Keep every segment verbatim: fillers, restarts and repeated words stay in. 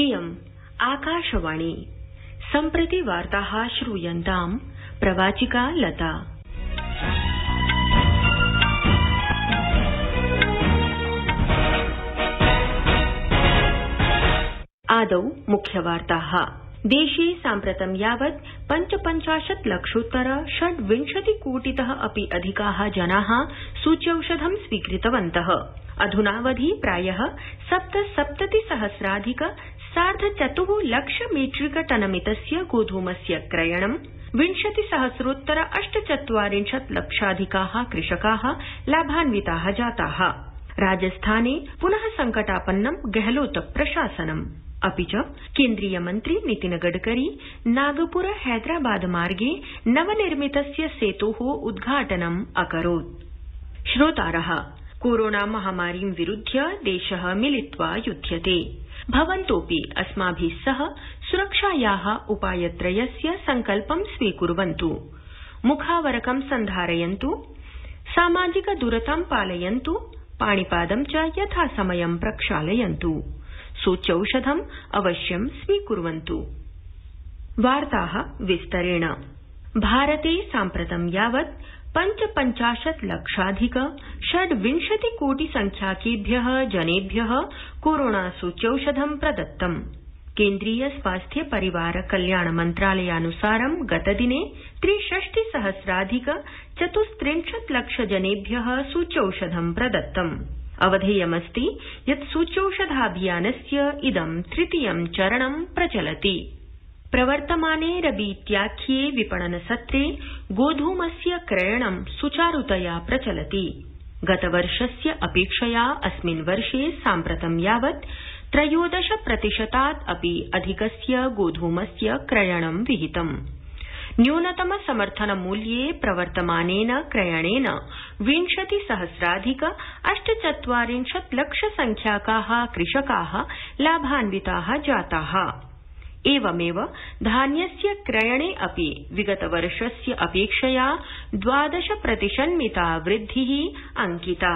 इयम् आकाशवाणी। सम्प्रति वार्ताः श्रूयन्ताम् प्रवाचिका लता। आदौ मुख्यवार्ताः। देशे साम्प्रतं यावत् पञ्चपञ्चाशत् लक्षोत्तर षड्विंशति कोटितः अपि अधिकाः जनाः सूच्यौषधं स्वीकृतवन्तः। अधुनावधि प्रायः सप्तसप्तति सहस्राधिक सार्ध चतुः लक्ष मीट्रिक टनमितस्य गोधूमस्य क्रयणं विंशति सहस्रोत्तर अष्टचत्वारिंशत् लक्षाधिकाः कृषकाः लाभान्विताः जाताः। राजस्थाने पुनः संकटापन्नं गहलोत प्रशासनम्। अपि च केन्द्रीय मन्त्री नितिन गडकरी नागपुर हैदराबाद मार्गे नवनिर्मितस्य सेतोः उद्घाटनम् अकरोत्। श्रोतारः, कोरोना महामारीं विरुध्य देशः मिलित्वा युध्यते। भवन्तोऽपि अस्माभिः सह सुरक्षायाः उपायत्रयस्य सङ्कल्पं स्वीकुर्वन्तु। मुखावरकं सन्धारयन्तु, सामाजिक दूरतां पालयन्तु, पाणिपादं च यथासमयं प्रक्षालयन्तु, सूच्यौषधम् अवश्यं स्वीकुर्वन्तु। वार्ताः विस्तरेण। भारते साम्प्रतं यावत् पञ्चपञ्चाशत् लक्षाधिक षड्विंशति कोटि संख्याकेभ्यः जनेभ्यः कोरोना सूच्यौषधं प्रदत्तम्। केन्द्रीय स्वास्थ्य परिवार कल्याण मन्त्रालयानुसारं गतदिने त्रिषष्टि सहस्राधिक चतुस्त्रिंशत् लक्ष जनेभ्यः सूच्यौषधं प्रदत्तम्। अवधेयमस्ति यत् सूच्यौषधाभियानस्य इदं तृतीयं चरणं प्रचलति। प्रवर्तमाने रबीत्याख्ये विपणन सत्रे गोधूमस्य क्रयणं सुचारुतया प्रचलति। गतवर्षस्य अपेक्षया अस्मिन् वर्षे साम्प्रतं यावत् त्रयोदश प्रतिशतात् अपि अधिकस्य गोधूमस्य क्रयणं विहितम्। न्यूनतम समर्थन मूल्ये प्रवर्तमानेन क्रयणेन विंशति सहस्राधिक अष्टचत्वारिंशत् लक्ष संख्याकाः कृषकाः लाभान्विताः जाताः। एवमेव धान्यस्य क्रयणे अपि विगतवर्षस्य अपेक्षया द्वादश प्रतिशन्मिता वृद्धिः अंकिता।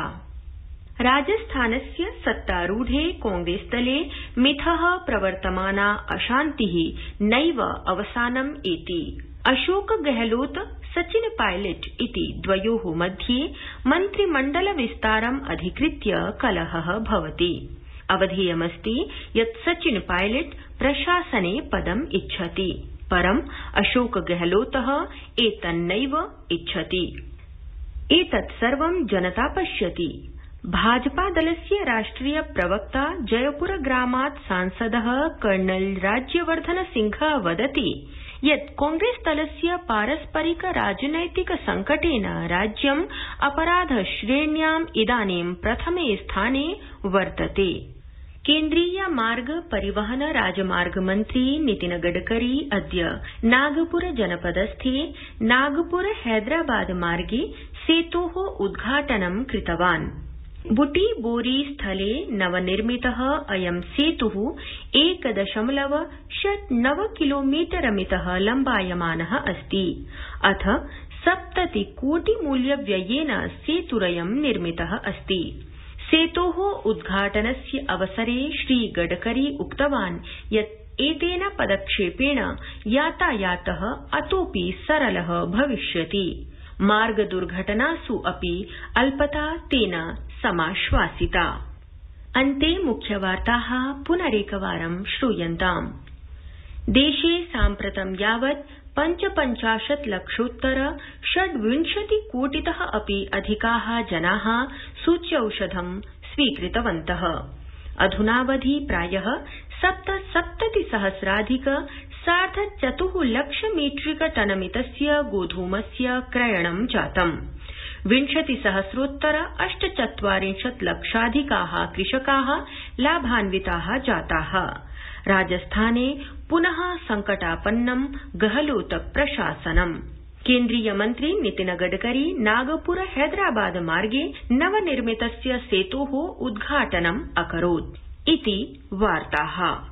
राजस्थानस्य सत्तारूढे कांग्रेसदले मिथः प्रवर्तमाना अशान्तिः नैव अवसानम् एति। अशोक गहलोत सचिन पायलट इति द्वयोः मध्ये मन्त्रिमण्डल विस्तारम् अधिकृत्य कलहः भवति। अवधेयमस्ति यत् सचिन पायलट प्रशासने पदम् इच्छति, परम् अशोक गहलोतः एतन्नैव इच्छति। एतत् सर्वं जनता पश्यति। भाजपादलस्य राष्ट्रिय प्रवक्ता जयपुरग्रामात् सांसदः कर्नल राज्यवर्धन सिंहः वदति यत् कांग्रेसदलस्य पारस्परिक राजनैतिक संकटेन राज्यम् अपराध श्रेण्याम् इदानीं प्रथमे स्थाने वर्तते। केन्द्रीय मार्ग परिवहन राजमार्ग मन्त्री नितिन गडकरी अद्य नागपुर जनपदस्थे नागपुर हैदराबाद मार्गे सेतोः उद्घाटनं कृतवान्। बुटीबोरी स्थले नवनिर्मितः अयं सेतुः एक दशमलव षट् नव किलोमीटरमितः लम्बायमानः अस्ति। अथ सप्तति कोटि मूल्यव्ययेन सेतुरयं निर्मितः अस्ति। सेतोः उद्घाटनस्य अवसरे श्रीगडकरी उक्तवान् यत् एतेन पदक्षेपेण यातायातः अतोऽपि सरलः भविष्यति। मार्ग दुर्घटनासु अपि अल्पता तेन समाश्वासिता। अन्ते मुख्यवार्ताः पुनरेकवारं श्रूयन्ताम्। देशे साम्प्रतं यावत् पञ्चपञ्चाशत् लक्षोत्तर षड्विंशति कोटितः अपि अधिकाः जनाः सूच्यौषधं स्वीकृतवन्तः। अधुनावधि प्रायः सप्तसप्तति सहस्राधिक सार्ध चतुः लक्ष मीट्रिक टनमितस्य गोधूमस्य क्रयणं जातम्। विंशति सहस्रोत्तर अष्टचत्वारिंशत् लक्षाधिकाः कृषकाः लाभान्विताः जाताः। राजस्थाने पुनः संकटापन्नं गहलोत प्रशासनम्। केन्द्रीय मन्त्री नितिन गडकरी नागपुर हैदराबाद मार्गे नवनिर्मितस्य सेतोः उद्घाटनम् अकरोत्। इति वार्ताः।